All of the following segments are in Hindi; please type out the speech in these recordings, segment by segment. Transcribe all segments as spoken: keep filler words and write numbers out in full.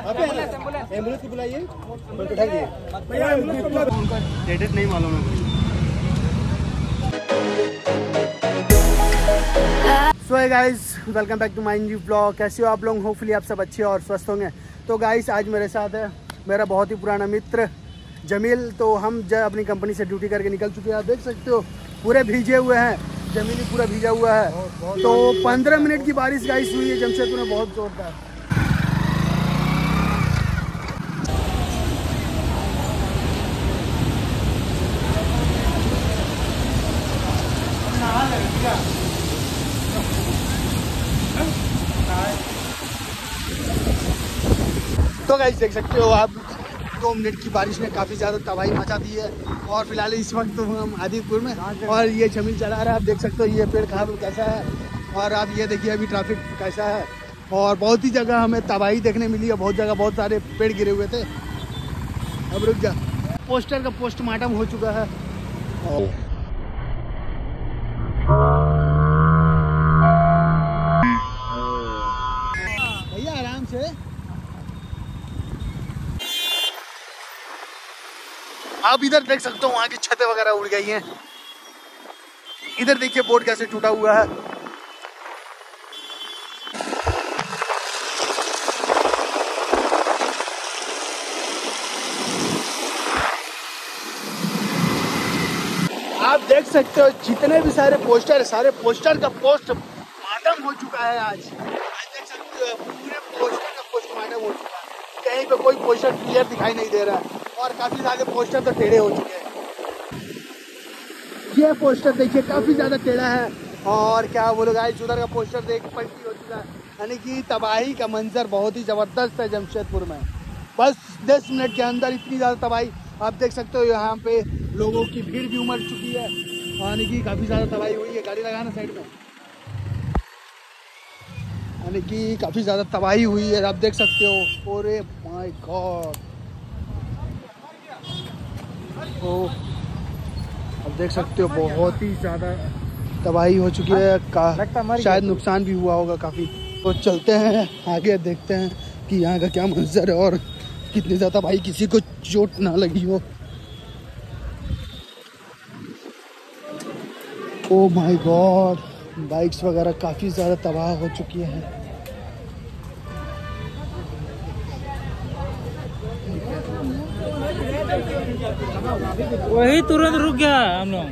एम्बुलेंस को बुलाइए, उठा दिए भैया, उनका डेटेड नहीं मालूम है। So hey guys, welcome back to my new blog. कैसे हो आप लोग? होपफुली आप सब अच्छे और स्वस्थ होंगे। तो गाइस, आज मेरे साथ है मेरा बहुत ही पुराना मित्र जमील। तो हम जब अपनी कंपनी से ड्यूटी करके निकल चुके हैं। आप देख सकते हो पूरे भीगे हुए हैं, जमीन ही पूरा भीगा हुआ है। बहुत, बहुत तो पंद्रह मिनट की बारिश गाइस हुई है जमशेदपुर में, बहुत जोरदार। तो गाइस देख सकते हो आप, दो मिनट की बारिश ने काफ़ी ज़्यादा तबाही मचा दी है। और फिलहाल इस वक्त तो हम आदिपुर में, और ये जमीन चला रहा है। आप देख सकते हो ये पेड़ कहाँ कैसा है, और आप ये देखिए अभी ट्रैफिक कैसा है। और बहुत ही जगह हमें तबाही देखने मिली है, बहुत जगह बहुत सारे पेड़ गिरे हुए थे। अब रुक जा, पोस्टर का पोस्टमार्टम हो चुका है। भैया आराम से। आप इधर देख सकते हो वहाँ की छतें वगैरह उड़ गई हैं। इधर देखिए बोर्ड कैसे टूटा हुआ है। आप देख सकते हो जितने भी सारे पोस्टर, सारे पोस्टर का पोस्टमार्टम हो चुका है आज। आज देख सकते हो पूरे पोस्टर का पोस्टमार्टम हो चुका है। कहीं पे कोई पोस्टर क्लियर दिखाई नहीं दे रहा है, और काफी सारे पोस्टर तो टेढ़े हो चुके हैं। ये पोस्टर देखिए काफी ज्यादा टेढ़ा है। और क्या बोलो गाइस, उधर का पोस्टर देख पलटी हो चुका है। यानी कि तबाही का मंजर बहुत ही जबरदस्त है जमशेदपुर में। बस दस मिनट के अंदर इतनी ज्यादा तबाही। आप देख सकते हो यहाँ पे लोगों की भीड़ भी उमड़ चुकी है, यानी कि काफी ज्यादा तबाही हुई है। गाड़ी लगाना साइड में, यानी कि काफी ज्यादा तबाही हुई है। आप देख सकते हो। ओरे माय गॉड, तो अब देख सकते हो बहुत ही ज़्यादा तबाही हो चुकी है। का शायद नुकसान भी हुआ होगा काफ़ी। तो चलते हैं आगे, देखते हैं कि यहाँ का क्या मंजर है और कितनी ज़्यादा भाई किसी को चोट ना लगी हो। ओ माय गॉड, बाइक्स वगैरह काफ़ी ज़्यादा तबाह हो चुकी हैं। वही तुरंत रुक गया। हम लोग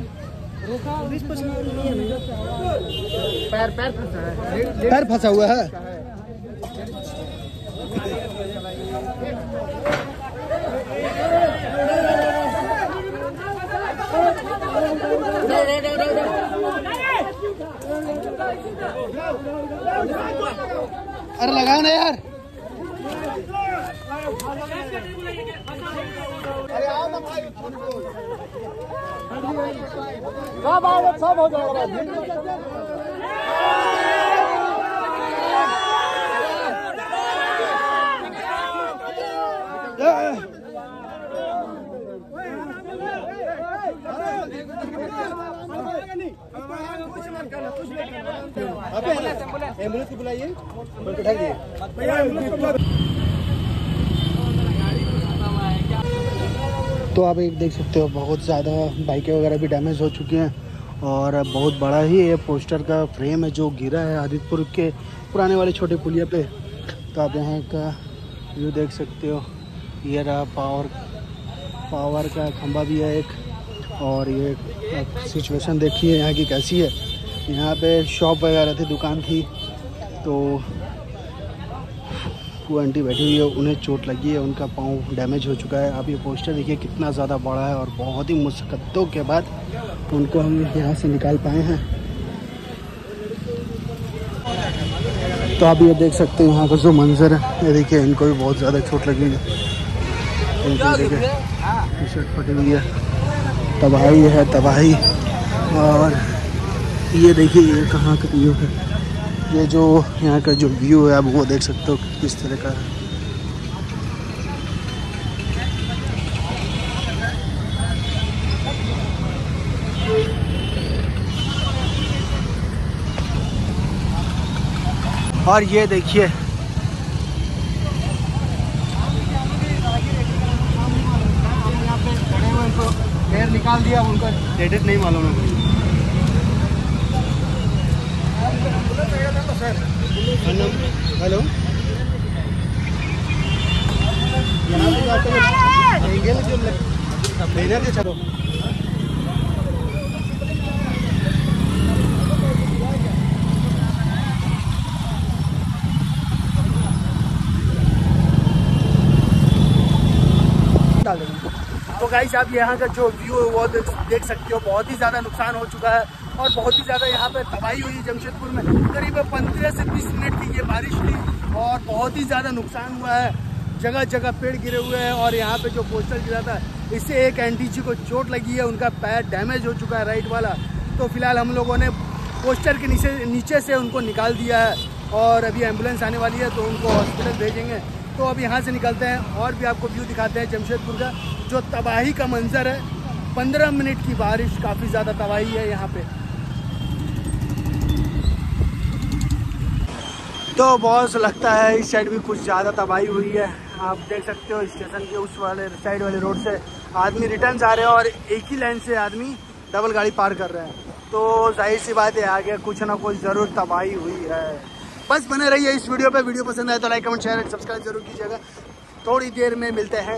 पैर पैर फंसा है, पैर फंसा हुआ है। अरे लगाओ ना यार। अरे आओ ना भाई, सब आओ, सब हो जाएगा। एम्बुलेंस को बुलाइए, उठा दिए भैया। तो आप एक देख सकते हो बहुत ज़्यादा बाइकें वगैरह भी डैमेज हो चुकी हैं। और बहुत बड़ा ही ये पोस्टर का फ्रेम है जो गिरा है आदिपुर के पुराने वाले छोटे पुलिया पे। तो आप यहाँ का व्यू देख सकते हो। ये रहा पावर पावर का खंभा भी है एक। और ये सिचुएशन देखिए यहाँ की कैसी है। यहाँ पे शॉप वगैरह थी, दुकान थी। तो वो आंटी बैठी हुई है, उन्हें चोट लगी है, उनका पाँव डैमेज हो चुका है। आप ये पोस्टर देखिए कितना ज़्यादा बड़ा है, और बहुत ही मुश्किलों के बाद उनको हम यहाँ से निकाल पाए हैं। तो आप ये देख सकते हैं यहाँ का जो मंजर है। ये देखिए इनको भी बहुत ज़्यादा चोट लगी है। देखिए टी शर्ट फटी हुई है, तबाही है तबाही। और ये देखिए ये कहाँ का व्यू है। ये जो यहाँ का जो व्यू है आप वो देख सकते हो किस तरह का है। और ये देखिए निकाल दिया, उनका डेटेड नहीं मालूम है। हेलो, भेजा थे चलो। तो गाइस आप यहाँ का जो व्यू है वो देख सकते हो, बहुत ही ज़्यादा नुकसान हो चुका है और बहुत ही ज़्यादा यहाँ पे तबाही हुई है जमशेदपुर में। करीब पंद्रह से बीस मिनट की ये बारिश थी और बहुत ही ज़्यादा नुकसान हुआ है, जगह जगह पेड़ गिरे हुए हैं। और यहाँ पे जो पोस्टर गिरा था इससे एक एनटीजी को चोट लगी है, उनका पैर डैमेज हो चुका है राइट वाला। तो फिलहाल हम लोगों ने पोस्टर के नीचे नीचे से उनको निकाल दिया है और अभी एम्बुलेंस आने वाली है तो उनको हॉस्पिटल भेजेंगे। तो अब यहाँ से निकलते हैं और भी आपको व्यू दिखाते हैं जमशेदपुर का, जो तबाही का मंजर है। पंद्रह मिनट की बारिश, काफ़ी ज़्यादा तबाही है यहाँ पे। तो बहुत लगता है इस साइड भी कुछ ज़्यादा तबाही हुई है। आप देख सकते हो स्टेशन के उस वाले साइड वाले रोड से आदमी रिटर्न आ रहे हैं और एक ही लाइन से आदमी डबल गाड़ी पार कर रहे हैं। तो जाहिर सी बात है आगे कुछ ना कुछ ज़रूर तबाही हुई है। बस बने रहिए इस वीडियो पे। वीडियो पसंद आए तो लाइक कमेंट शेयर सब्सक्राइब जरूर कीजिएगा। थोड़ी देर में मिलते हैं।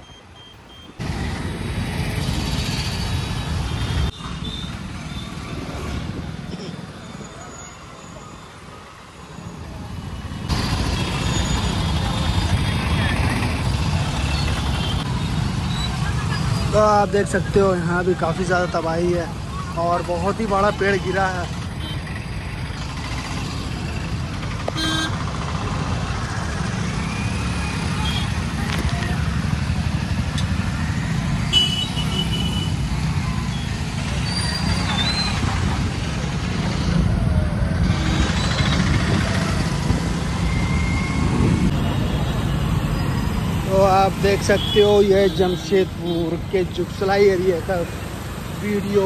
तो आप देख सकते हो यहाँ भी काफ़ी ज़्यादा तबाही है और बहुत ही बड़ा पेड़ गिरा है। तो आप देख सकते हो ये जमशेदपुर के जुगसलाई एरिया का वीडियो।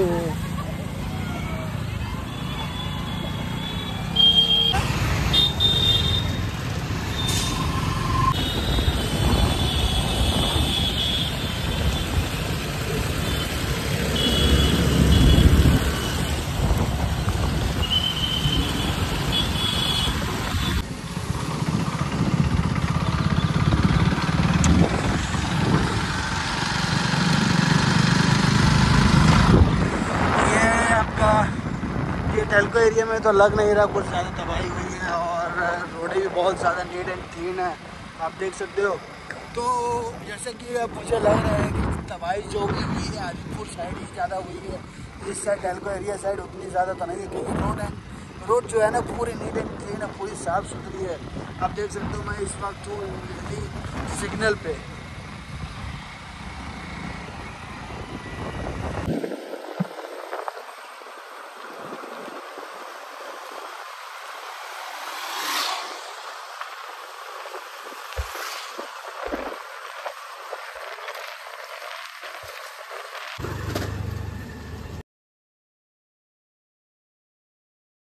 टेल्को एरिया में तो लग नहीं रहा कुछ ज़्यादा तबाही हुई है और रोडें भी बहुत ज़्यादा नीट एंड क्लीन है, आप देख सकते हो। तो जैसे कि अब मुझे लग रहा है कि तबाही जो भी हुई है आदिपुर साइड ही ज़्यादा हुई है, इस साइड टेल्को एरिया साइड उतनी ज़्यादा तो नहीं है क्योंकि रोड है रोड जो है ना पूरी नीट एंड क्लीन है, पूरी साफ़ सुथरी है। आप देख सकते हो मैं इस वक्त हूँ सिग्नल पे।